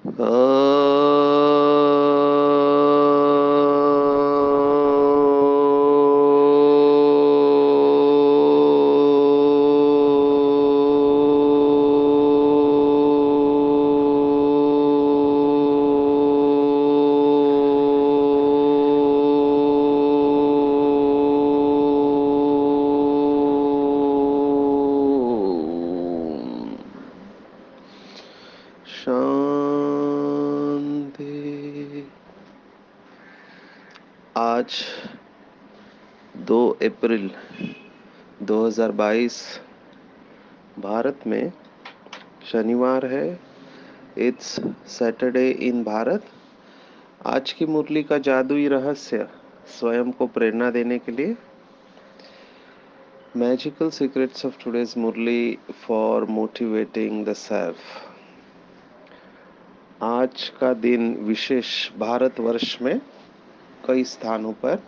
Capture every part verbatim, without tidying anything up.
शांति। आज दो अप्रैल दो हज़ार बाईस भारत में शनिवार है। It's Saturday in Bharat. आज की मुरली का जादुई रहस्य स्वयं को प्रेरणा देने के लिए magical secrets of today's Murli for motivating the self. आज का दिन विशेष भारतवर्ष में कई स्थानों पर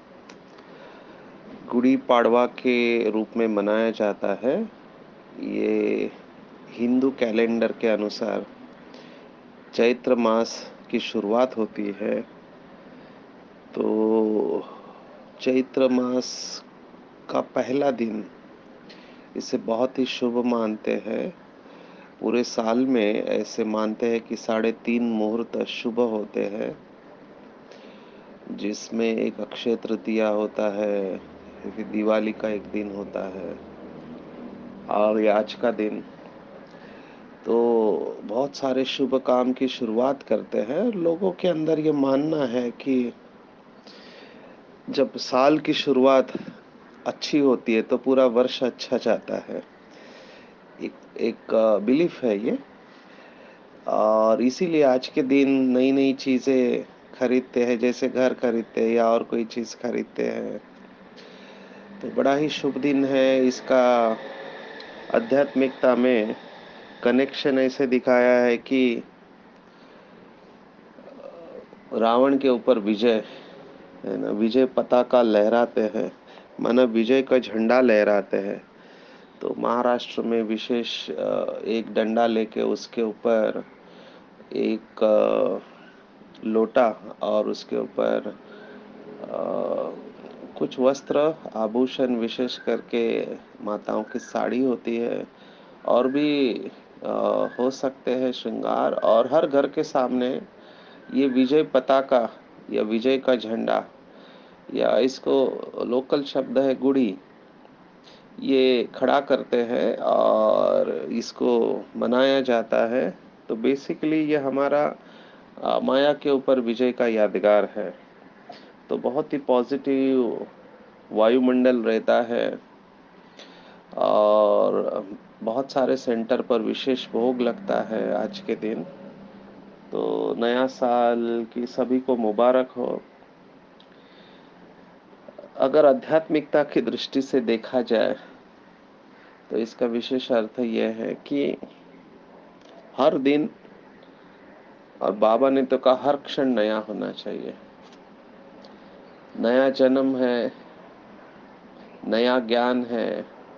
गुड़ी पाड़वा के रूप में मनाया जाता है। ये हिंदू कैलेंडर के अनुसार चैत्र मास की शुरुआत होती है। तो चैत्र मास का पहला दिन इसे बहुत ही शुभ मानते हैं। पूरे साल में ऐसे मानते हैं कि साढ़े तीन मुहूर्त शुभ होते हैं, जिसमें एक अक्षय तृतीया होता है, फिर दिवाली का एक दिन होता है और ये आज का दिन। तो बहुत सारे शुभ काम की शुरुआत करते हैं। लोगों के अंदर ये मानना है कि जब साल की शुरुआत अच्छी होती है तो पूरा वर्ष अच्छा जाता है। एक एक बिलीफ है ये। और इसीलिए आज के दिन नई नई चीज़ें खरीदते हैं, जैसे घर खरीदते हैं या और कोई चीज़ खरीदते हैं। तो बड़ा ही शुभ दिन है। इसका आध्यात्मिकता में कनेक्शन ऐसे दिखाया है कि रावण के ऊपर विजय है ना, विजय पताका लहराते हैं, माना विजय का झंडा लहराते हैं। तो महाराष्ट्र में विशेष एक डंडा लेके उसके ऊपर एक लोटा और उसके ऊपर कुछ वस्त्र आभूषण, विशेष करके माताओं की साड़ी होती है और भी आ, हो सकते हैं श्रृंगार। और हर घर के सामने ये विजय पताका या विजय का झंडा, या इसको लोकल शब्द है गुड़ी, ये खड़ा करते हैं और इसको मनाया जाता है। तो बेसिकली ये हमारा आ, माया के ऊपर विजय का यादगार है। तो बहुत ही पॉजिटिव वायुमंडल रहता है और बहुत सारे सेंटर पर विशेष भोग लगता है आज के दिन। तो नया साल की सभी को मुबारक हो। अगर आध्यात्मिकता की दृष्टि से देखा जाए तो इसका विशेष अर्थ यह है कि हर दिन, और बाबा ने तो कहा हर क्षण नया होना चाहिए। नया जन्म है, नया ज्ञान है,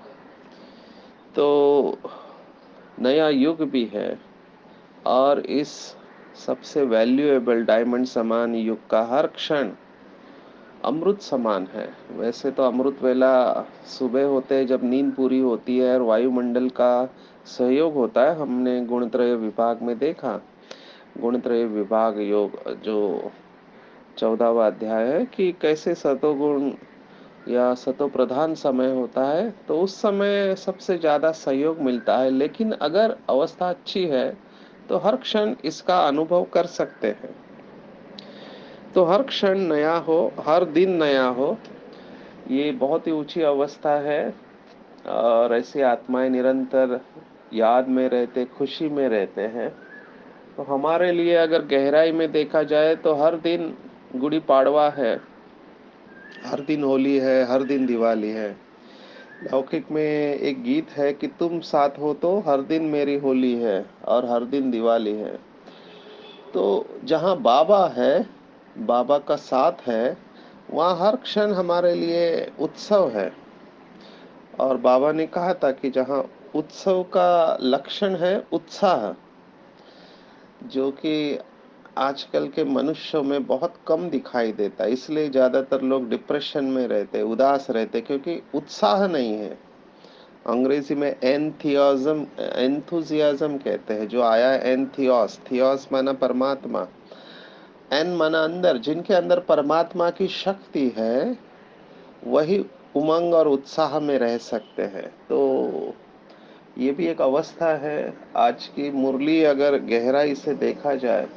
तो नया युग भी है। और इस सबसे वैल्यूएबल डायमंड समान युग का हर क्षण अमृत समान है। वैसे तो अमृत वेला सुबह होते हैं जब नींद पूरी होती है और वायुमंडल का सहयोग होता है। हमने गुणत्रय विभाग में देखा, गुणत्रय विभाग योग जो चौदहवा अध्याय है, कि कैसे सतोगुण या सतो प्रधान समय होता है तो उस समय सबसे ज्यादा सहयोग मिलता है। लेकिन अगर अवस्था अच्छी है तो हर क्षण इसका अनुभव कर सकते हैं। तो हर क्षण नया हो, हर दिन नया हो, ये बहुत ही ऊंची अवस्था है। और ऐसी आत्माएं निरंतर याद में रहते, खुशी में रहते हैं। तो हमारे लिए अगर गहराई में देखा जाए तो हर दिन गुड़ी पाड़वा है, हर दिन होली है, हर दिन दिवाली है। लौकिक में एक गीत है कि तुम साथ हो तो हर दिन मेरी होली है और हर दिन दिवाली है। तो जहाँ बाबा है, बाबा का साथ है, वहाँ हर क्षण हमारे लिए उत्सव है। और बाबा ने कहा था कि जहाँ उत्सव का लक्षण है उत्साह, जो कि आजकल के मनुष्यों में बहुत कम दिखाई देता है। इसलिए ज़्यादातर लोग डिप्रेशन में रहते हैं, उदास रहते हैं, क्योंकि उत्साह नहीं है। अंग्रेजी में एंथियोज़म एंथुसियाज़म कहते हैं, जो आया है एंथियोस। थियोस माना परमात्मा, एन माना अंदर। जिनके अंदर परमात्मा की शक्ति है वही उमंग और उत्साह में रह सकते हैं। तो ये भी एक अवस्था है। आज की मुरली अगर गहराई से देखा जाए,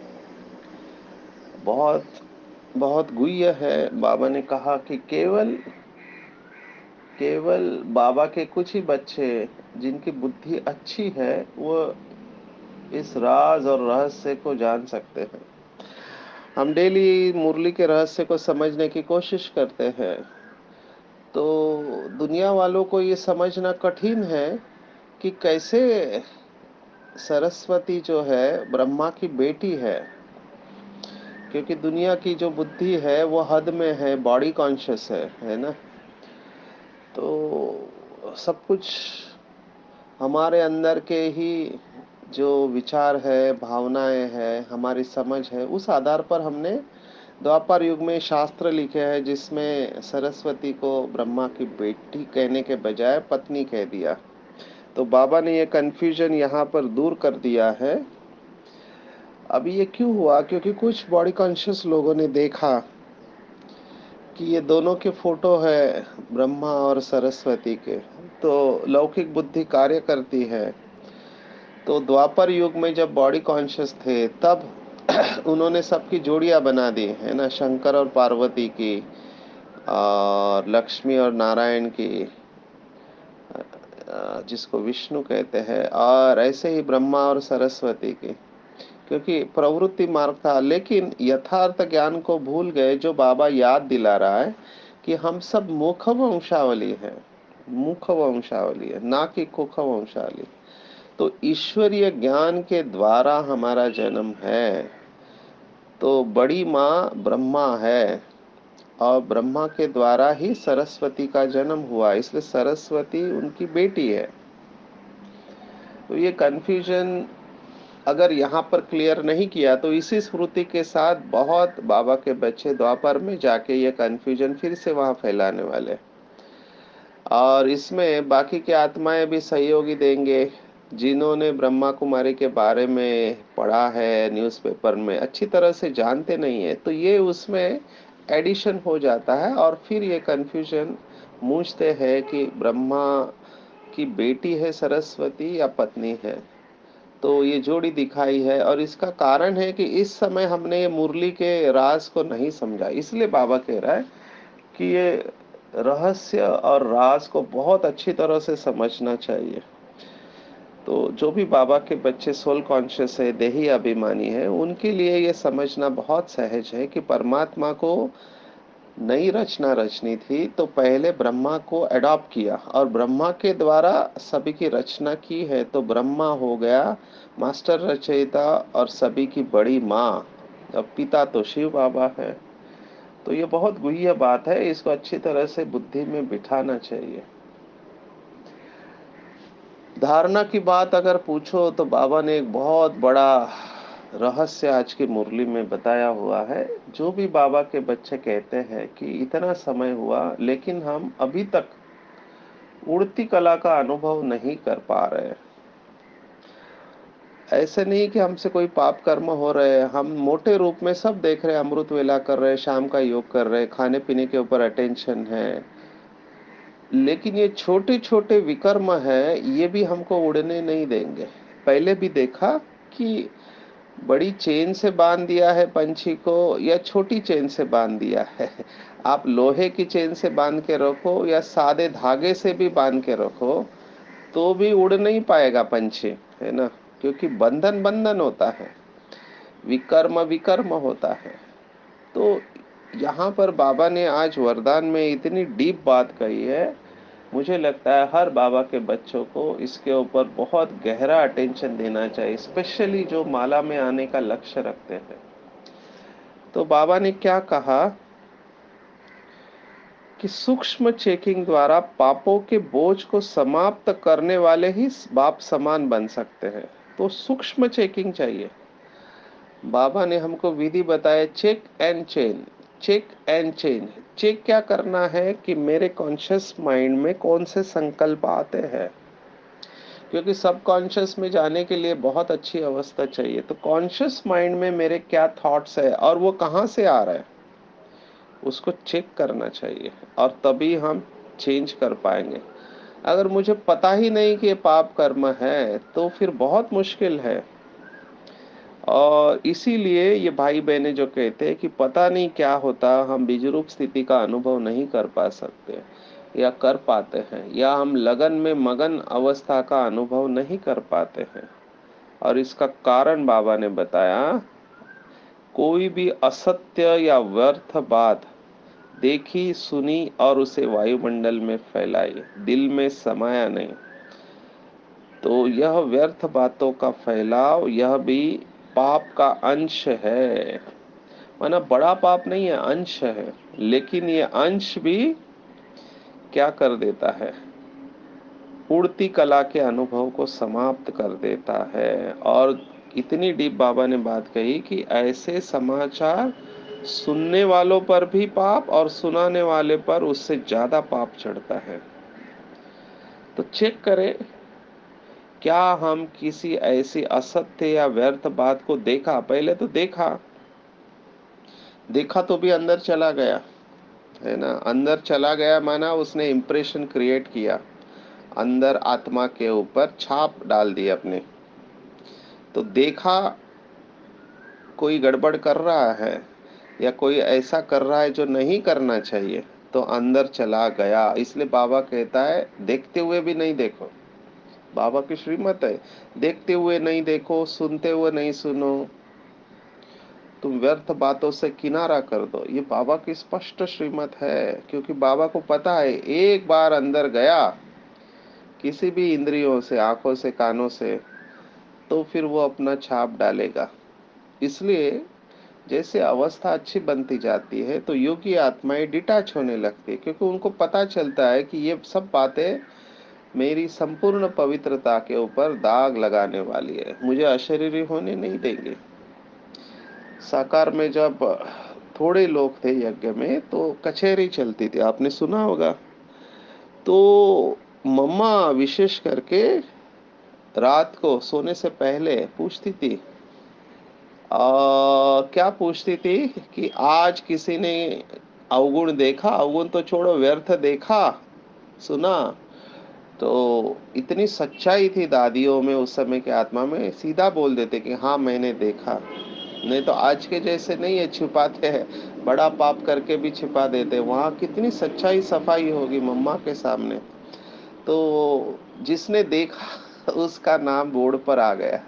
बहुत बहुत गुह्य है। बाबा ने कहा कि केवल केवल बाबा के कुछ ही बच्चे जिनकी बुद्धि अच्छी है वो इस राज और रहस्य को जान सकते हैं। हम डेली मुरली के रहस्य को समझने की कोशिश करते हैं, तो दुनिया वालों को ये समझना कठिन है कि कैसे सरस्वती जो है ब्रह्मा की बेटी है, क्योंकि दुनिया की जो बुद्धि है वो हद में है, बॉडी कॉन्शियस है है ना। तो सब कुछ हमारे अंदर के ही जो विचार है, भावनाएं हैं, हमारी समझ है, उस आधार पर हमने द्वापर युग में शास्त्र लिखे हैं जिसमें सरस्वती को ब्रह्मा की बेटी कहने के बजाय पत्नी कह दिया। तो बाबा ने ये कन्फ्यूजन यहाँ पर दूर कर दिया है। अभी ये क्यों हुआ? क्योंकि कुछ बॉडी कॉन्शियस लोगों ने देखा कि ये दोनों के फोटो है ब्रह्मा और सरस्वती के, तो लौकिक बुद्धि कार्य करती है। तो द्वापर युग में जब बॉडी कॉन्शियस थे तब उन्होंने सबकी जोड़ियां बना दी है ना, शंकर और पार्वती की, और लक्ष्मी और नारायण की, जिसको विष्णु कहते हैं, और ऐसे ही ब्रह्मा और सरस्वती की, क्योंकि प्रवृत्ति मार्ग था। लेकिन यथार्थ ज्ञान को भूल गए, जो बाबा याद दिला रहा है कि हम सब मुख वंशावली है, मुख वंशावली है, ना कि कुख वंशावली। तो ईश्वरीय ज्ञान के द्वारा हमारा जन्म है। तो बड़ी माँ ब्रह्मा है और ब्रह्मा के द्वारा ही सरस्वती का जन्म हुआ, इसलिए सरस्वती उनकी बेटी है। तो ये कन्फ्यूजन अगर यहाँ पर क्लियर नहीं किया तो इसी स्मृति के साथ बहुत बाबा के बच्चे द्वापर में जाके ये कन्फ्यूजन फिर से वहां फैलाने वाले, और इसमें बाकी के आत्माएं भी सहयोगी देंगे जिन्होंने ब्रह्मा कुमारी के बारे में पढ़ा है न्यूज़पेपर में, अच्छी तरह से जानते नहीं है, तो ये उसमें एडिशन हो जाता है और फिर ये कन्फ्यूजन मूझते हैं कि ब्रह्मा की बेटी है सरस्वती या पत्नी है। तो ये जोड़ी दिखाई है, और इसका कारण है कि इस समय हमने ये मुरली के राज को नहीं समझा। इसलिए बाबा कह रहा है कि ये रहस्य और राज को बहुत अच्छी तरह से समझना चाहिए। तो जो भी बाबा के बच्चे सोल कॉन्शियस है, देही अभिमानी है, उनके लिए ये समझना बहुत सहज है कि परमात्मा को नई रचना रचनी थी तो पहले ब्रह्मा को अडॉप्ट किया और ब्रह्मा के द्वारा सभी की रचना की है। तो ब्रह्मा हो गया मास्टर रचयिता और सभी की बड़ी माँ, अब पिता तो शिव बाबा है। तो ये बहुत गुह्य बात है, इसको अच्छी तरह से बुद्धि में बिठाना चाहिए। धारणा की बात अगर पूछो तो बाबा ने एक बहुत बड़ा रहस्य आज की मुरली में बताया हुआ है। जो भी बाबा के बच्चे कहते हैं कि इतना समय हुआ लेकिन हम अभी तक उड़ती कला का अनुभव नहीं कर पा रहे, ऐसे नहीं कि हमसे कोई पाप कर्म हो रहे हैं, हम मोटे रूप में सब देख रहे हैं, अमृत वेला कर रहे हैं, शाम का योग कर रहे हैं, खाने पीने के ऊपर अटेंशन है, लेकिन ये छोटे छोटे विकर्म है, ये भी हमको उड़ने नहीं देंगे। पहले भी देखा कि बड़ी चेन से बांध दिया है पंछी को या छोटी चेन से बांध दिया है। आप लोहे की चेन से बांध के रखो या सादे धागे से भी बांध के रखो तो भी उड़ नहीं पाएगा पंछी, है ना, क्योंकि बंधन बंधन होता है, विकर्म विकर्म होता है। तो यहाँ पर बाबा ने आज वरदान में इतनी डीप बात कही है, मुझे लगता है हर बाबा के बच्चों को इसके ऊपर बहुत गहरा अटेंशन देना चाहिए, स्पेशली जो माला में आने का लक्ष्य रखते हैं। तो बाबा ने क्या कहा कि सूक्ष्म चेकिंग द्वारा पापों के बोझ को समाप्त करने वाले ही बाप समान बन सकते हैं। तो सूक्ष्म चेकिंग चाहिए। बाबा ने हमको विधि बताया, check and change, check and change. Check क्या करना है कि मेरे कॉन्शियस माइंड में कौन से संकल्प आते हैं, क्योंकि सब कॉन्शियस में जाने के लिए बहुत अच्छी अवस्था चाहिए। तो कॉन्शियस माइंड में मेरे क्या थॉट्स है और वो कहाँ से आ रहा है, उसको चेक करना चाहिए, और तभी हम चेंज कर पाएंगे। अगर मुझे पता ही नहीं कि ये पाप कर्म है तो फिर बहुत मुश्किल है। और इसीलिए ये भाई बहनें जो कहते हैं कि पता नहीं क्या होता, हम बीजरूप स्थिति का अनुभव नहीं कर पा सकते या कर पाते हैं, या हम लगन में मगन अवस्था का अनुभव नहीं कर पाते हैं। और इसका कारण बाबा ने बताया, कोई भी असत्य या व्यर्थ बात देखी सुनी और उसे वायुमंडल में फैलाई, दिल में समाया नहीं, तो यह व्यर्थ बातों का फैलाव, यह भी पाप का अंश है। माना बड़ा पाप नहीं है, अंश है, लेकिन ये अंश भी क्या कर देता है, उड़ती कला के अनुभव को समाप्त कर देता है। और इतनी डीप बाबा ने बात कही कि ऐसे समाचार सुनने वालों पर भी पाप और सुनाने वाले पर उससे ज्यादा पाप चढ़ता है। तो चेक करें, क्या हम किसी ऐसी असत्य या व्यर्थ बात को देखा, पहले तो देखा देखा तो भी अंदर चला गया, है ना। अंदर चला गया माना उसने इम्प्रेशन क्रिएट किया, अंदर आत्मा के ऊपर छाप डाल दी अपने। तो देखा कोई गड़बड़ कर रहा है या कोई ऐसा कर रहा है जो नहीं करना चाहिए, तो अंदर चला गया। इसलिए बाबा कहता है, देखते हुए भी नहीं देखो। बाबा की श्रीमत है, देखते हुए नहीं देखो, सुनते हुए नहीं सुनो, तुम व्यर्थ बातों से किनारा कर दो। ये बाबा की स्पष्ट श्रीमत है, क्योंकि बाबा को पता है एक बार अंदर गया किसी भी इंद्रियों से, आंखों से, कानों से, तो फिर वो अपना छाप डालेगा। इसलिए जैसे अवस्था अच्छी बनती जाती है तो योगी आत्माएं डिटैच होने लगती है, क्योंकि उनको पता चलता है कि ये सब बातें मेरी संपूर्ण पवित्रता के ऊपर दाग लगाने वाली है, मुझे अशरीरी होने नहीं देंगे। साकार में जब थोड़े लोग थे यज्ञ में, तो कचहरी चलती थी, आपने सुना होगा। तो मम्मा विशेष करके रात को सोने से पहले पूछती थी, आ, क्या पूछती थी कि आज किसी ने अवगुण देखा, अवगुण तो छोड़ो, व्यर्थ देखा, सुना। तो इतनी सच्चाई थी दादियों में उस समय के आत्मा में, सीधा बोल देते कि हाँ मैंने देखा। नहीं तो आज के जैसे नहीं है, छुपाते हैं, बड़ा पाप करके भी छिपा देते। वहाँ कितनी सच्चाई सफाई होगी मम्मा के सामने। तो जिसने देखा उसका नाम बोर्ड पर आ गया।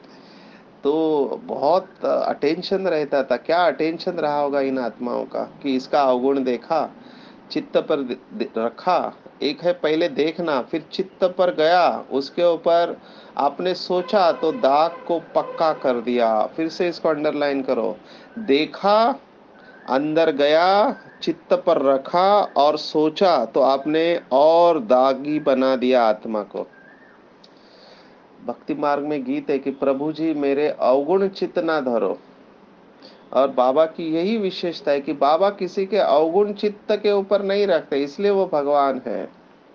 तो बहुत अटेंशन रहता था। क्या अटेंशन रहा होगा इन आत्माओं का कि इसका अवगुण देखा, चित्त पर रखा। एक है पहले देखना, फिर चित्त पर गया, उसके ऊपर आपने सोचा तो दाग को पक्का कर दिया। फिर से इसको अंडरलाइन करो, देखा, अंदर गया, चित्त पर रखा और सोचा, तो आपने और दागी बना दिया आत्मा को। भक्ति मार्ग में गीत है कि प्रभु जी मेरे अवगुण चित्त ना धरो। और बाबा की यही विशेषता है कि बाबा किसी के अवगुण चित्त के ऊपर नहीं रखते, इसलिए वो भगवान है।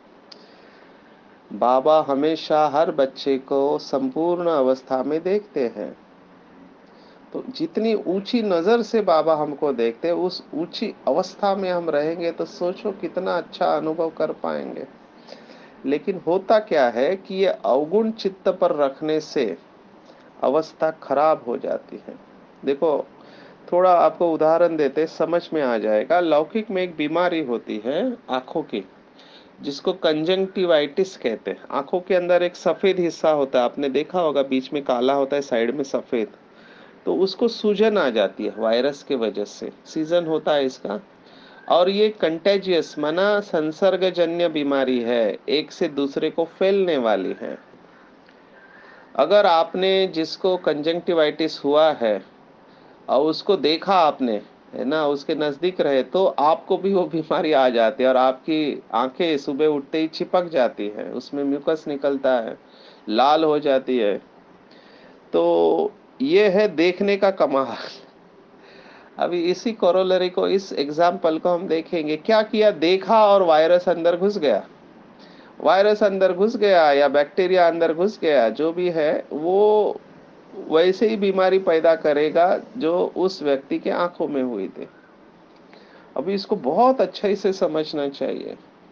बाबा हमेशा हर बच्चे को संपूर्ण अवस्था में देखते हैं। तो जितनी ऊंची नजर से बाबा हमको देखते हैं, उस ऊंची अवस्था में हम रहेंगे तो सोचो कितना अच्छा अनुभव कर पाएंगे। लेकिन होता क्या है कि ये अवगुण चित्त पर रखने से अवस्था खराब हो जाती है। देखो, थोड़ा आपको उदाहरण देते समझ में आ जाएगा। लौकिक में एक बीमारी होती है आंखों की, जिसको कंजंक्टिवाइटिस कहते हैं। आंखों के अंदर एक सफेद हिस्सा होता है, आपने देखा होगा, बीच में काला होता है, साइड में सफेद। तो उसको सूजन आ जाती है वायरस के वजह से, सीजन होता है इसका। और ये कंटेजियस माना संसर्गजन्य बीमारी है, एक से दूसरे को फैलने वाली है। अगर आपने जिसको कंजंक्टिवाइटिस हुआ है और उसको देखा आपने, है ना, उसके नजदीक रहे, तो आपको भी वो बीमारी आ जाती है और आपकी आंखें सुबह उठते ही चिपक जाती है, उसमें म्यूकस निकलता है, लाल हो जाती है। तो ये है देखने का कमाल। अभी इसी कोरोलरी को, इस एग्जाम्पल को हम देखेंगे। क्या किया? देखा और वायरस अंदर घुस गया। वायरस अंदर घुस गया या बैक्टीरिया अंदर घुस गया, जो भी है वो वैसे ही बीमारी पैदा करेगा जो उस व्यक्ति के आंखों में हुई थी। अभी इसको बहुत अच्छे से समझना चाहिए।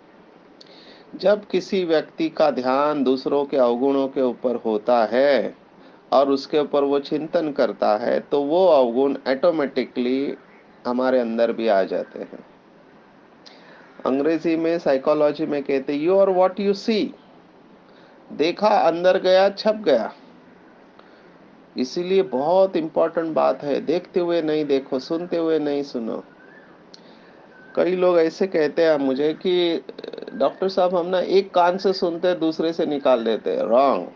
जब किसी व्यक्ति का ध्यान दूसरों के अवगुणों के ऊपर होता है और उसके ऊपर वो चिंतन करता है, तो वो अवगुण ऑटोमेटिकली हमारे अंदर भी आ जाते हैं। अंग्रेजी में, साइकोलॉजी में कहते हैं, you are what you see. देखा, अंदर गया, छप गया। इसीलिए बहुत इंपॉर्टेंट बात है, देखते हुए नहीं देखो, सुनते हुए नहीं सुनो। कई लोग ऐसे कहते हैं मुझे कि डॉक्टर साहब, हम ना एक कान से सुनते दूसरे से निकाल देते हैं। रॉन्ग।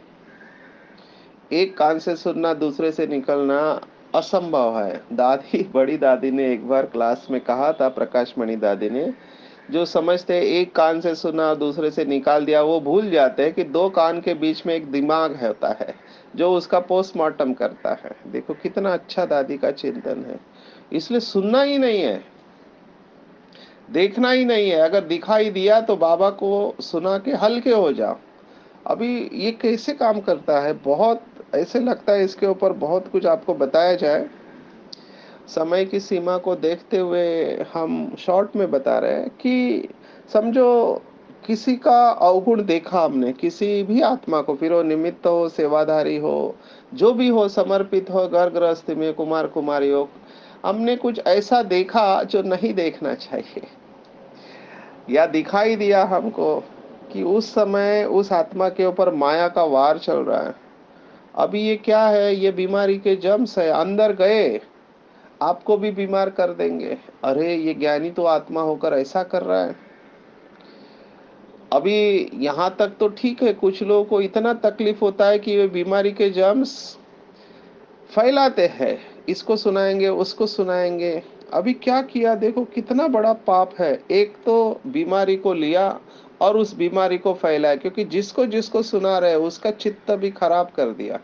एक कान से सुनना दूसरे से निकलना असंभव है। दादी, बड़ी दादी ने एक बार क्लास में कहा था, प्रकाश मणि दादी ने, जो समझते हैं एक कान से सुना और दूसरे से निकाल दिया, वो भूल जाते हैं कि दो कान के बीच में एक दिमाग होता है जो उसका पोस्टमार्टम करता है। देखो कितना अच्छा दादी का चिंतन है। इसलिए सुनना ही नहीं है, देखना ही नहीं है। अगर दिखाई दिया तो बाबा को सुना के हल्के हो जाओ। अभी ये कैसे काम करता है, बहुत ऐसे लगता है इसके ऊपर बहुत कुछ आपको बताया जाए। समय की सीमा को देखते हुए हम शॉर्ट में बता रहे हैं कि समझो किसी का अवगुण देखा हमने, किसी भी आत्मा को, फिर वो निमित्त हो, सेवाधारी हो, जो भी हो, समर्पित हो, घर गृहस्थी में, कुमार कुमारी हो, हमने कुछ ऐसा देखा जो नहीं देखना चाहिए, या दिखाई दिया हमको कि उस समय उस आत्मा के ऊपर माया का वार चल रहा है। अभी ये क्या है? ये बीमारी के जम्स है, अंदर गए, आपको भी बीमार कर देंगे। अरे ये ज्ञानी तो आत्मा होकर ऐसा कर रहा है। अभी यहाँ तक तो ठीक है, कुछ लोगों को इतना तकलीफ होता है कि वे बीमारी के जर्म्स फैलाते हैं, इसको सुनाएंगे, उसको सुनाएंगे। अभी क्या किया? देखो कितना बड़ा पाप है। एक तो बीमारी को लिया और उस बीमारी को फैलाया, क्योंकि जिसको जिसको सुना रहे उसका चित्त भी खराब कर दिया।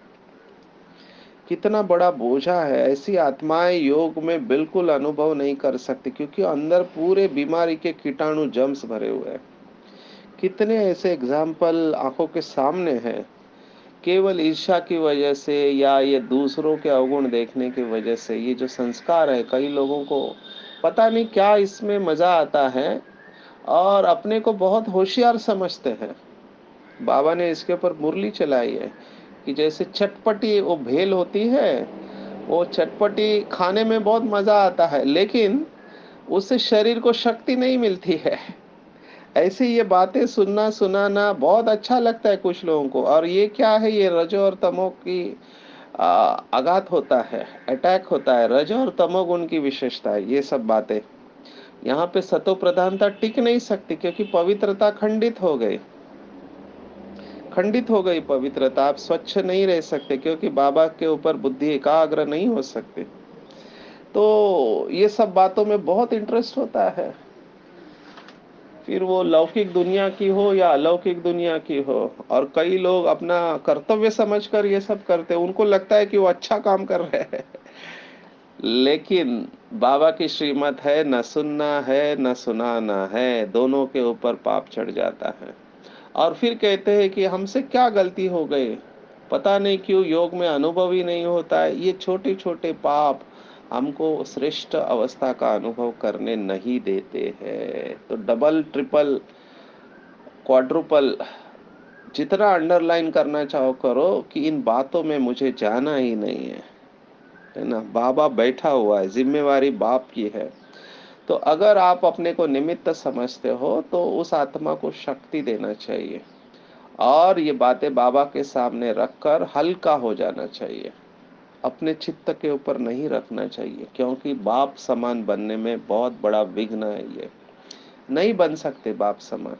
कितना बड़ा बोझा है। ऐसी आत्माएं योग में बिल्कुल अनुभव नहीं कर सकती, क्योंकि अंदर पूरे बीमारी के कीटाणु जम्स भरे हुए हैं। कितने ऐसे एग्जाम्पल आंखों के सामने हैं। केवल ईर्ष्या की वजह से या ये दूसरों के अवगुण देखने की वजह से, ये जो संस्कार है, कई लोगों को पता नहीं क्या इसमें मजा आता है और अपने को बहुत होशियार समझते हैं। बाबा ने इसके ऊपर मुरली चलाई है कि जैसे चटपटी वो भेल होती है, वो चटपटी खाने में बहुत मजा आता है, लेकिन उससे शरीर को शक्ति नहीं मिलती है। ऐसे ये बातें सुनना सुनाना बहुत अच्छा लगता है कुछ लोगों को। और ये क्या है? ये रजो और तमो की आ, आघात होता है, अटैक होता है। रजो और तमोगुण की विशेषता है ये सब बातें। यहाँ पे सतो प्रधानता टिक नहीं सकती, क्योंकि पवित्रता खंडित हो गई। खंडित हो गई पवित्रता। आप स्वच्छ नहीं रह सकते, क्योंकि बाबा के ऊपर बुद्धि एकाग्र नहीं हो सकती। तो ये सब बातों में बहुत इंटरेस्ट होता है, फिर वो लौकिक दुनिया की हो या अलौकिक दुनिया की हो। और कई लोग अपना कर्तव्य समझकर ये सब करते हैं, उनको लगता है कि वो अच्छा काम कर रहे हैं। लेकिन बाबा की श्रीमत है, न सुनना है न सुनाना है, दोनों के ऊपर पाप चढ़ जाता है। और फिर कहते हैं कि हमसे क्या गलती हो गई, पता नहीं क्यों योग में अनुभव ही नहीं होता है। ये छोटे छोटे पाप हमको श्रेष्ठ अवस्था का अनुभव करने नहीं देते हैं। तो डबल, ट्रिपल, क्वाड्रुपल जितना अंडरलाइन करना चाहो करो कि इन बातों में मुझे जाना ही नहीं है, है ना। बाबा बैठा हुआ है, जिम्मेवारी बाप की है। तो अगर आप अपने को निमित्त समझते हो तो उस आत्मा को शक्ति देना चाहिए और ये बातें बाबा के सामने रखकर हल्का हो जाना चाहिए। अपने चित्त के ऊपर नहीं रखना चाहिए, क्योंकि बाप समान बनने में बहुत बड़ा विघ्न है। ये नहीं बन सकते बाप समान,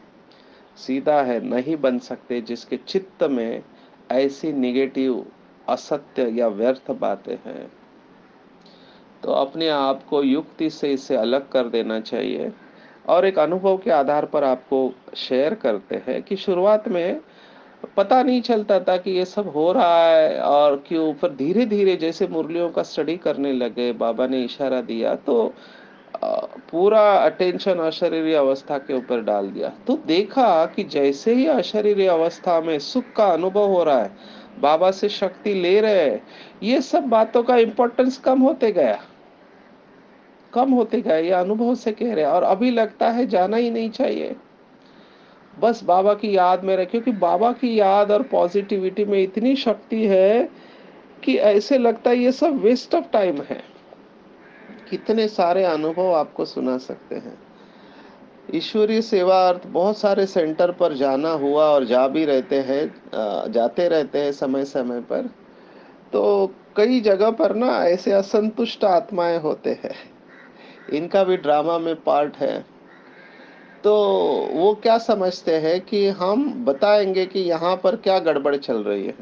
सीधा है, नहीं बन सकते जिसके चित्त में ऐसी निगेटिव, असत्य या व्यर्थ बातें हैं। तो अपने आप को युक्ति से इसे अलग कर देना चाहिए। और एक अनुभव के आधार पर आपको शेयर करते हैं कि शुरुआत में पता नहीं चलता था कि ये सब हो रहा है और क्यों। फिर धीरे-धीरे जैसे मुरलियों का स्टडी करने लगे, बाबा ने इशारा दिया तो अ, पूरा अटेंशन अशरीरी अवस्था के ऊपर डाल दिया। तो देखा कि जैसे ही अशरीरी अवस्था में सुख का अनुभव हो रहा है, बाबा से शक्ति ले रहे हैं, ये सब बातों का इम्पोर्टेंस कम होते गया, कम होते गया। ये अनुभव से कह रहे हैं और अभी लगता है जाना ही नहीं चाहिए। बस बाबा की याद में रहे, क्योंकि बाबा की याद और पॉजिटिविटी में इतनी शक्ति है कि ऐसे लगता है ये सब वेस्ट ऑफ टाइम है। कितने सारे अनुभव आपको सुना सकते हैं। ईश्वरीय सेवा अर्थ बहुत सारे सेंटर पर जाना हुआ और जा भी रहते हैं, अ, जाते रहते हैं समय समय पर। तो कई जगह पर ना ऐसे असंतुष्ट आत्माएं होते हैं, इनका भी ड्रामा में पार्ट है। तो वो क्या समझते हैं कि हम बताएंगे कि यहाँ पर क्या गड़बड़ चल रही है,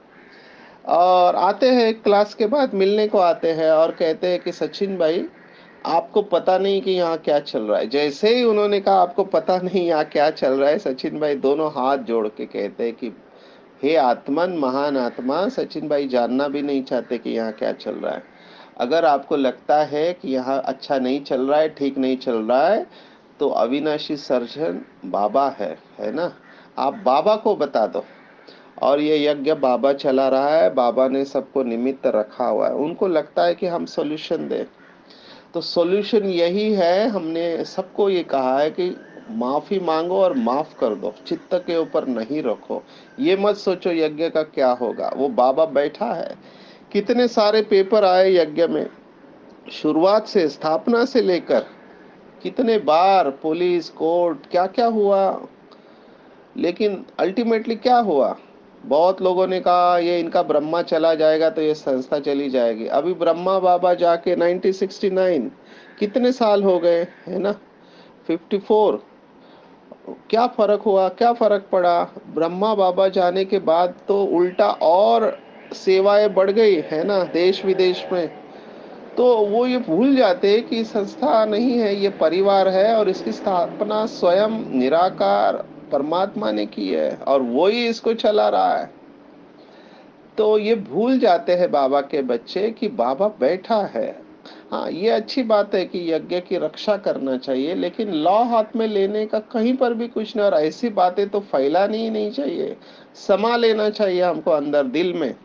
और आते हैं क्लास के बाद मिलने को आते हैं और कहते हैं कि सचिन भाई, आपको पता नहीं कि यहाँ क्या चल रहा है। जैसे ही उन्होंने कहा आपको पता नहीं यहाँ क्या चल रहा है, सचिन भाई दोनों हाथ जोड़ के कहते हैं कि हे आत्मन, महान आत्मा, सचिन भाई जानना भी नहीं चाहते कि यहाँ क्या चल रहा है। अगर आपको लगता है कि यहाँ अच्छा नहीं चल रहा है, ठीक नहीं चल रहा है, तो अविनाशी सर्जन बाबा है है ना। आप बाबा को बता दो। और ये यज्ञ बाबा चला रहा है, बाबा ने सबको निमित्त रखा हुआ है। उनको लगता है कि हम सॉल्यूशन दें, तो सॉल्यूशन यही है। हमने सबको ये कहा है कि माफी मांगो और माफ कर दो, चित्त के ऊपर नहीं रखो। ये मत सोचो यज्ञ का क्या होगा, वो बाबा बैठा है। कितने सारे पेपर आए यज्ञ में, शुरुआत से, स्थापना से लेकर कितने बार पुलिस कोर्ट क्या क्या हुआ, लेकिन अल्टीमेटली क्या हुआ। बहुत लोगों ने कहा ये इनका ब्रह्मा चला जाएगा तो ये संस्था चली जाएगी। अभी ब्रह्मा बाबा जाके नाइनटीन सिक्सटी नाइन, कितने साल हो गए है ना, चौवन। क्या फर्क हुआ, क्या फर्क पड़ा। ब्रह्मा बाबा जाने के बाद तो उल्टा और सेवाएं बढ़ गई है ना, देश विदेश में। तो वो ये भूल जाते हैं कि संस्था नहीं है, ये परिवार है और इसकी स्थापना स्वयं निराकार परमात्मा ने की है और वो ही इसको चला रहा है। तो ये भूल जाते हैं बाबा के बच्चे कि बाबा बैठा है। हाँ, ये अच्छी बात है कि यज्ञ की रक्षा करना चाहिए, लेकिन लॉ हाथ में लेने का कहीं पर भी कुछ नहीं। और ऐसी बातें तो फैलानी ही नहीं चाहिए, समा लेना चाहिए हमको अंदर दिल में,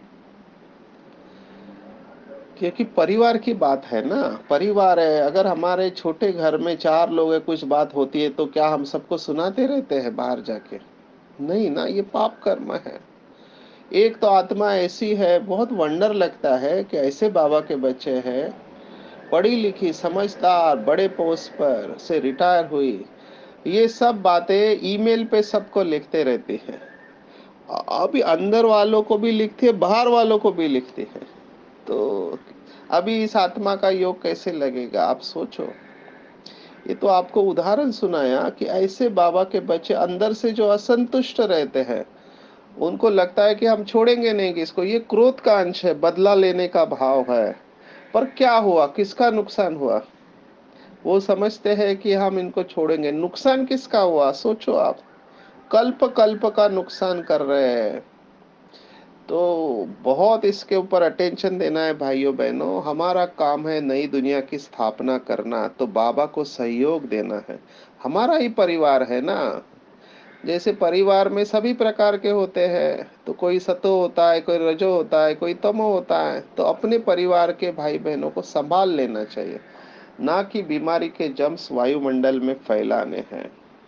क्योंकि परिवार की बात है ना। परिवार है, अगर हमारे छोटे घर में चार लोग हैं, कुछ बात होती है तो क्या हम सबको सुनाते रहते हैं बाहर जाके? नहीं ना, ये पाप कर्म है। एक तो आत्मा ऐसी है, बहुत वंडर लगता है कि ऐसे बाबा के बच्चे हैं, पढ़ी लिखी समझदार बड़े पोस्ट पर से रिटायर हुई, ये सब बातें ईमेल पे सबको लिखते रहती है। अभी अंदर वालों को भी लिखती है, बाहर वालों को भी लिखती है। तो अभी इस आत्मा का योग कैसे लगेगा, आप सोचो। ये तो आपको उदाहरण सुनाया कि ऐसे बाबा के बच्चे अंदर से जो असंतुष्ट रहते हैं, उनको लगता है कि हम छोड़ेंगे नहीं कि इसको, ये क्रोध का अंश है, बदला लेने का भाव है। पर क्या हुआ, किसका नुकसान हुआ? वो समझते हैं कि हम इनको छोड़ेंगे, नुकसान किसका हुआ सोचो आप। कल्प कल्प का नुकसान कर रहे हैं। तो बहुत इसके ऊपर अटेंशन देना है भाइयों बहनों। हमारा काम है नई दुनिया की स्थापना करना, तो बाबा को सहयोग देना है। हमारा ही परिवार है ना। जैसे परिवार में सभी प्रकार के होते हैं, तो कोई सतो होता है, कोई रजो होता है, कोई तमो होता है। तो अपने परिवार के भाई बहनों को संभाल लेना चाहिए, ना कि बीमारी के जम्स वायुमंडल में फैलाने हैं।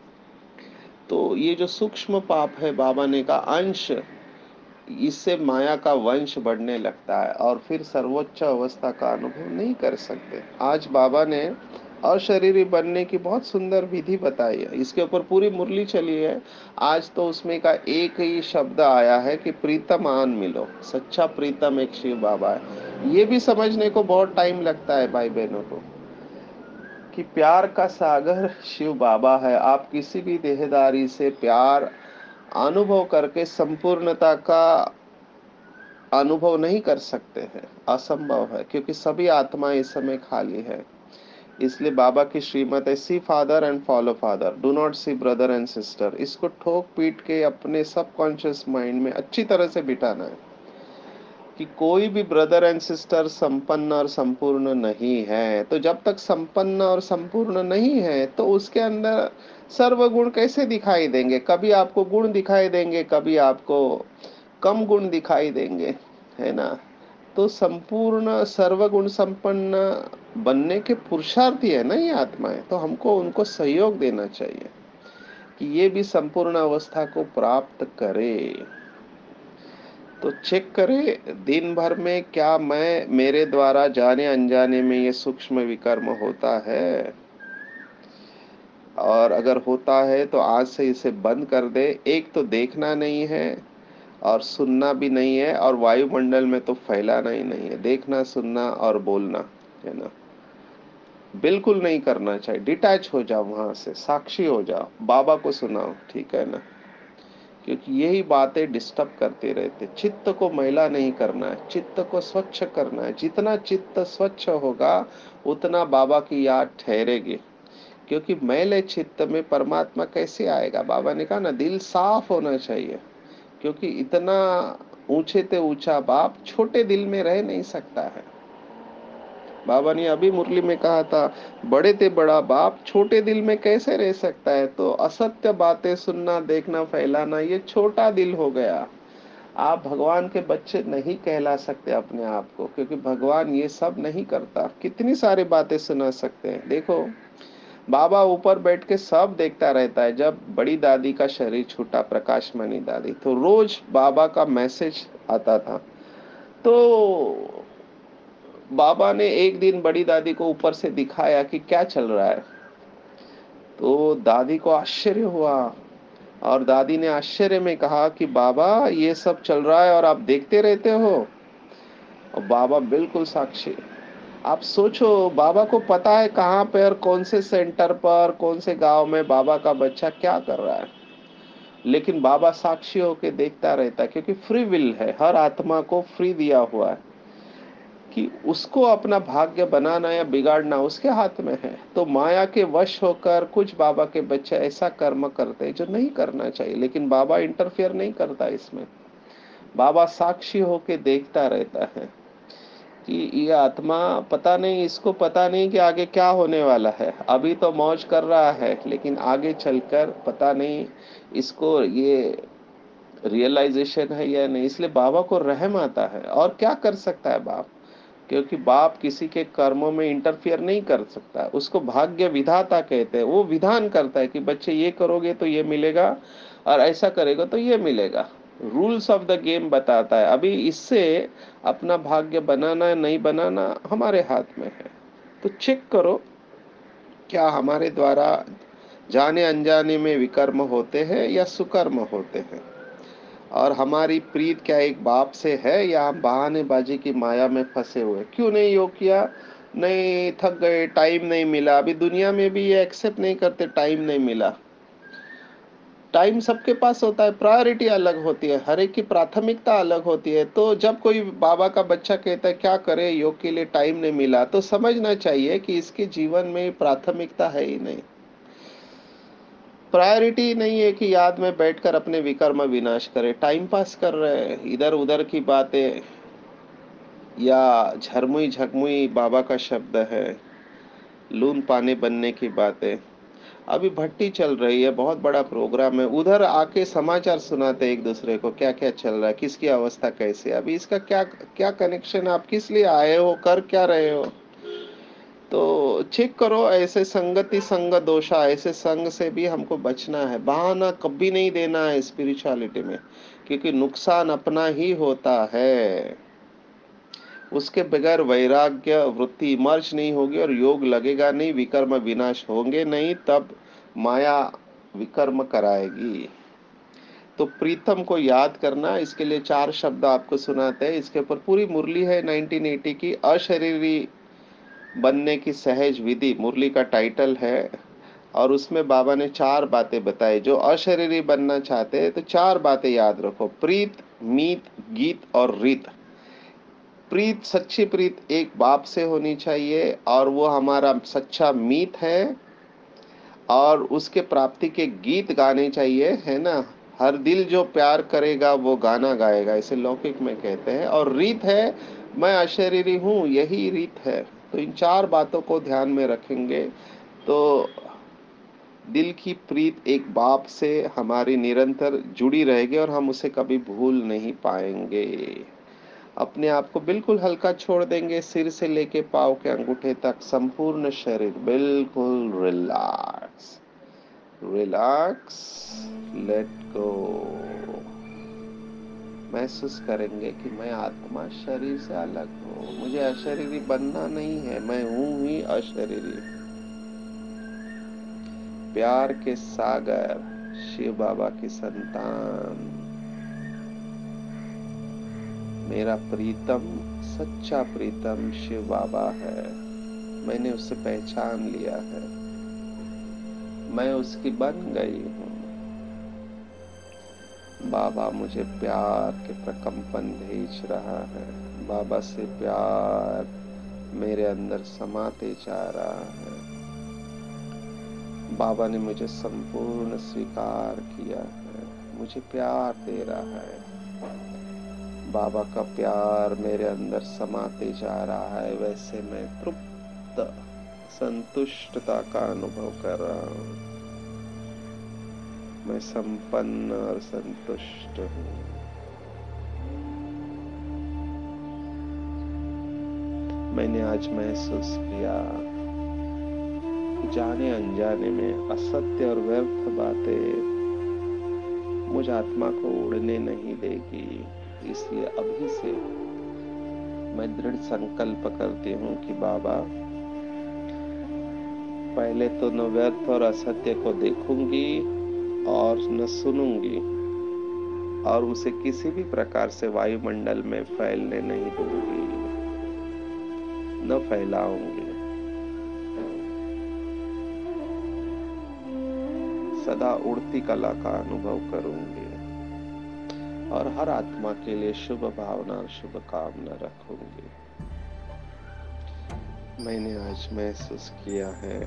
तो ये जो सूक्ष्म पाप है, बाबा ने का अंश, इससे माया का वंश बढ़ने लगता है और फिर सर्वोच्च अवस्था का अनुभव नहीं कर सकते। आज बाबा ने अशरीरी बनने की बहुत सुंदर विधि बताई है, इसके ऊपर पूरी मुरली चली है। आज तो उसमें का एक ही शब्द आया है कि प्रीतम आन मिलो। सच्चा प्रीतम एक शिव बाबा है। ये भी समझने को बहुत टाइम लगता है भाई बहनों को, कि प्यार का सागर शिव बाबा है। आप किसी भी देहदारी से प्यार अनुभव करके संपूर्णता का अनुभव नहीं कर सकते हैं, असंभव है, क्योंकि सभी आत्माएं इस समय खाली है। इसलिए बाबा की श्रीमत है, see father and follow father, do not see brother and sister. इसको ठोक पीट के अपने सबकॉन्शियस माइंड में अच्छी तरह से बिठाना है कि कोई भी ब्रदर एंड सिस्टर संपन्न और संपूर्ण नहीं है। तो जब तक संपन्न और संपूर्ण नहीं है तो उसके अंदर सर्वगुण कैसे दिखाई देंगे? कभी आपको गुण दिखाई देंगे, कभी आपको कम गुण दिखाई देंगे, है ना? तो संपूर्ण सर्वगुण संपन्न बनने के पुरुषार्थी है ना ये आत्माएं, तो हमको उनको सहयोग देना चाहिए कि ये भी संपूर्ण अवस्था को प्राप्त करे। तो चेक करें दिन भर में क्या मैं मेरे द्वारा जाने अनजाने में ये सूक्ष्म विकर्म होता है, और अगर होता है तो आज से इसे बंद कर दे। एक तो देखना नहीं है और सुनना भी नहीं है, और वायुमंडल में तो फैलाना ही नहीं है। देखना, सुनना और बोलना, है ना, बिल्कुल नहीं करना चाहिए। डिटैच हो जाओ वहां से, साक्षी हो जाओ, बाबा को सुनाओ, ठीक है ना? क्योंकि यही बातें डिस्टर्ब करते रहते। चित्त को मैला नहीं करना है, चित्त को स्वच्छ करना है। जितना चित्त स्वच्छ होगा उतना बाबा की याद ठहरेगी। क्योंकि मैले चित्त में परमात्मा कैसे आएगा? बाबा ने कहा ना, दिल साफ होना चाहिए। क्योंकि इतना ऊंचे ते ऊंचा बाप छोटे दिल में रह नहीं सकता है। बाबा ने अभी मुरली में कहा था, बड़े ते बड़ा बाप छोटे दिल में कैसे रह सकता है? तो असत्य बातें सुनना, देखना, फैलाना, ये छोटा दिल हो गया। आप भगवान के बच्चे नहीं कहला सकते अपने आप को, क्योंकि भगवान ये सब नहीं करता। कितनी सारी बातें सुना सकते हैं। देखो, बाबा ऊपर बैठ के सब देखता रहता है। जब बड़ी दादी का शरीर छूटा, प्रकाश मणि दादी, तो रोज बाबा का मैसेज आता था। तो बाबा ने एक दिन बड़ी दादी को ऊपर से दिखाया कि क्या चल रहा है। तो दादी को आश्चर्य हुआ, और दादी ने आश्चर्य में कहा कि बाबा ये सब चल रहा है और आप देखते रहते हो? और बाबा बिल्कुल साक्षी। आप सोचो, बाबा को पता है कहाँ पे और कौन से सेंटर पर, कौन से गांव में बाबा का बच्चा क्या कर रहा है, लेकिन बाबा साक्षी होके देखता रहता है। क्योंकि फ्री विल है, हर आत्मा को फ्री दिया हुआ है कि उसको अपना भाग्य बनाना या बिगाड़ना उसके हाथ में है। तो माया के वश होकर कुछ बाबा के बच्चे ऐसा कर्म करते हैं जो नहीं करना चाहिए, लेकिन बाबा इंटरफेयर नहीं करता इसमें। बाबा साक्षी होके देखता रहता है कि ये आत्मा, पता नहीं, इसको पता नहीं कि आगे क्या होने वाला है। अभी तो मौज कर रहा है, लेकिन आगे चलकर पता नहीं इसको ये रियलाइजेशन है या नहीं। इसलिए बाबा को रहम आता है। और क्या कर सकता है बाप? क्योंकि बाप किसी के कर्मों में इंटरफियर नहीं कर सकता। उसको भाग्य विधाता कहते हैं। वो विधान करता है कि बच्चे ये करोगे तो ये मिलेगा, और ऐसा करेगा तो ये मिलेगा। रूल्स ऑफ द गेम बताता है। अभी इससे अपना भाग्य बनाना नहीं बनाना हमारे हाथ में है। तो चेक करो, क्या हमारे द्वारा जाने अनजाने में विकर्म होते हैं या सुकर्म होते हैं? और हमारी प्रीत क्या एक बाप से है, या हम बहानेबाजी की माया में फंसे हुए? क्यों नहीं योग किया? नहीं, थक गए, टाइम नहीं मिला। अभी दुनिया में भी ये एक्सेप्ट नहीं करते, टाइम नहीं मिला। टाइम सबके पास होता है, प्रायोरिटी अलग होती है, हर एक की प्राथमिकता अलग होती है। तो जब कोई बाबा का बच्चा कहता है क्या करे, योग के लिए टाइम नहीं मिला, तो समझना चाहिए कि इसके जीवन में प्राथमिकता है ही नहीं। प्रायोरिटी नहीं है कि याद में बैठकर अपने विकर्म विनाश करे। टाइम पास कर रहे हैं, इधर उधर की बातें, या झरमुई झकमुई बाबा का शब्द है, लून पाने बनने की बातें। अभी भट्टी चल रही है, बहुत बड़ा प्रोग्राम है, उधर आके समाचार सुनाते एक दूसरे को क्या क्या चल रहा है, किसकी अवस्था कैसे है। अभी इसका क्या क्या कनेक्शन? आप किस लिए आए हो, कर क्या रहे हो? तो चेक करो। ऐसे संगति संग दोषा, ऐसे संग से भी हमको बचना है। बहाना कभी नहीं देना है स्पिरिचुअलिटी में, क्योंकि नुकसान अपना ही होता है। उसके बगैर वैराग्य वृत्ति इमर्ज नहीं होगी और योग लगेगा नहीं, विकर्म विनाश होंगे नहीं, तब माया विकर्म कराएगी। तो प्रीतम को याद करना, इसके लिए चार शब्द आपको सुनाते हैं। इसके ऊपर पूरी मुरली है नाइनटीन एटी की, अशरीरी बनने की सहज विधि मुरली का टाइटल है। और उसमें बाबा ने चार बातें बताई। जो अशरीरी बनना चाहते हैं तो चार बातें याद रखो, प्रीत, मीत, गीत और रीत। प्रीत, सच्ची प्रीत एक बाप से होनी चाहिए और वो हमारा सच्चा मीत है और उसके प्राप्ति के गीत गाने चाहिए, है ना? हर दिल जो प्यार करेगा वो गाना गाएगा, इसे लौकिक में कहते हैं। और रीत है, मैं अशरीरी हूँ, यही रीत है। तो इन चार बातों को ध्यान में रखेंगे तो दिल की प्रीत एक बाप से हमारी निरंतर जुड़ी रहेगी और हम उसे कभी भूल नहीं पाएंगे। अपने आप को बिल्कुल हल्का छोड़ देंगे, सिर से लेके पाँव के अंगूठे तक संपूर्ण शरीर बिल्कुल रिलैक्स, रिलैक्स, लेट गो। महसूस करेंगे कि मैं आत्मा शरीर से अलग हूँ, मुझे अशरीरी बनना नहीं है, मैं हूँ ही अशरीरी। प्यार के सागर, शिव बाबा की संतान, मेरा प्रीतम, सच्चा प्रीतम शिव बाबा है। मैंने उसे पहचान लिया है, मैं उसकी बन गई हूँ। बाबा मुझे प्यार के प्रकंपन भेज रहा है, बाबा से प्यार मेरे अंदर समाते जा रहा है। बाबा ने मुझे संपूर्ण स्वीकार किया है, मुझे प्यार दे रहा है। बाबा का प्यार मेरे अंदर समाते जा रहा है, वैसे मैं तृप्त, संतुष्टता का अनुभव कर रहा हूँ। मैं संपन्न और संतुष्ट हूँ। मैंने आज महसूस किया कि जाने अनजाने में असत्य और व्यर्थ बातें मुझ आत्मा को उड़ने नहीं देगी। इसलिए अभी से मैं दृढ़ संकल्प करती हूँ कि बाबा, पहले तो न व्यर्थ और असत्य को देखूंगी और न सुनूंगी और उसे किसी भी प्रकार से वायुमंडल में फैलने नहीं दूंगी, न फैलाऊंगी। सदा उड़ती कला का अनुभव करूंगी और हर आत्मा के लिए शुभ भावना और शुभ कामना रखूंगी। मैंने आज महसूस किया है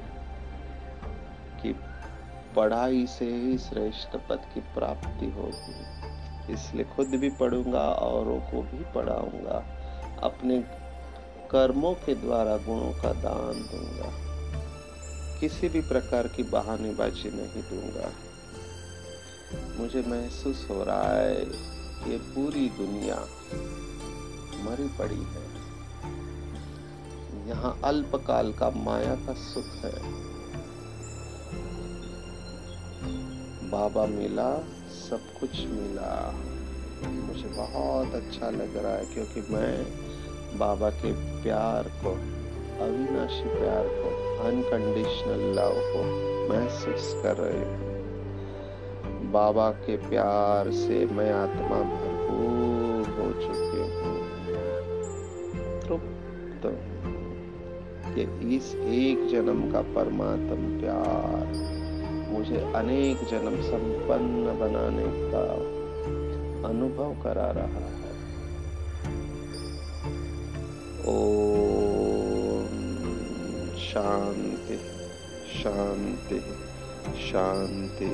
कि पढ़ाई से ही श्रेष्ठ पद की प्राप्ति होगी, इसलिए खुद भी पढ़ूंगा, औरों को भी पढ़ाऊंगा, अपने कर्मों के द्वारा गुणों का दान दूंगा, किसी भी प्रकार की बहानेबाजी नहीं दूंगा। मुझे महसूस हो रहा है कि ये पूरी दुनिया मरी पड़ी है, यहाँ अल्पकाल का माया का सुख है। बाबा मिला, सब कुछ मिला। मुझे बहुत अच्छा लग रहा है क्योंकि मैं बाबा के प्यार को, अविनाशी प्यार को, अनकंडीशनल लव को महसूस कर रही हूँ। बाबा के प्यार से मैं आत्मा भरपूर हो चुकी हूँ, तृप्त कि इस एक जन्म का परमात्म प्यार मुझे अनेक जन्म संपन्न बनाने का अनुभव करा रहा है। ओम शांति शांति शांति।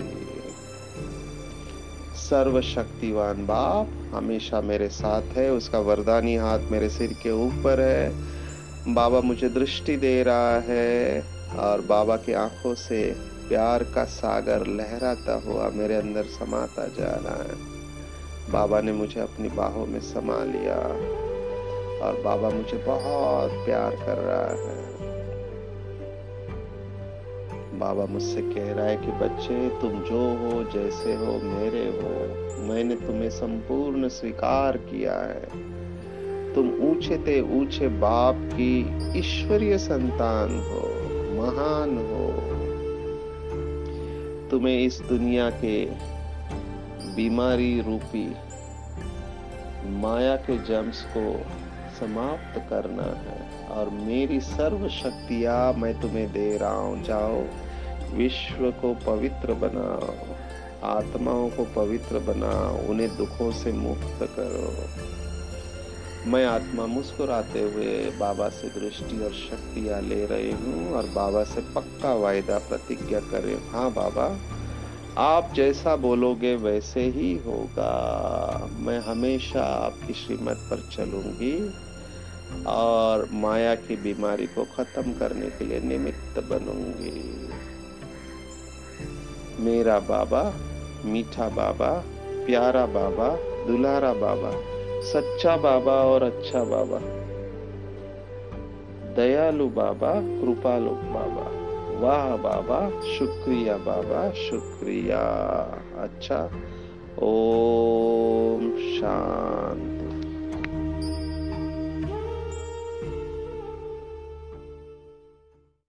सर्वशक्तिवान बाप हमेशा मेरे साथ है, उसका वरदानी हाथ मेरे सिर के ऊपर है। बाबा मुझे दृष्टि दे रहा है और बाबा की आंखों से प्यार का सागर लहराता हुआ मेरे अंदर समाता जा रहा है। बाबा ने मुझे अपनी बाहों में समा लिया और बाबा मुझे बहुत प्यार कर रहा है। बाबा मुझसे कह रहा है कि बच्चे, तुम जो हो, जैसे हो, मेरे हो। मैंने तुम्हें संपूर्ण स्वीकार किया है। तुम ऊंचे ते ऊंचे बाप की ईश्वरीय संतान हो, महान हो। तुम्हें इस दुनिया के बीमारी रूपी माया के जम्स को समाप्त करना है और मेरी सर्व शक्तियां मैं तुम्हें दे रहा हूं। जाओ, विश्व को पवित्र बनाओ, आत्माओं को पवित्र बनाओ, उन्हें दुखों से मुक्त करो। मैं आत्मा मुस्कुराते हुए बाबा से दृष्टि और शक्तियाँ ले रही हूँ और बाबा से पक्का वायदा प्रतिज्ञा कर रही हूँ, हाँ बाबा, आप जैसा बोलोगे वैसे ही होगा। मैं हमेशा आपकी श्रीमत पर चलूंगी और माया की बीमारी को खत्म करने के लिए निमित्त बनूंगी। मेरा बाबा, मीठा बाबा, प्यारा बाबा, दुलारा बाबा, सच्चा बाबा और अच्छा बाबा, दयालु बाबा, कृपालु बाबा, वाह बाबा, शुक्रिया बाबा, शुक्रिया। अच्छा, ओम शांति।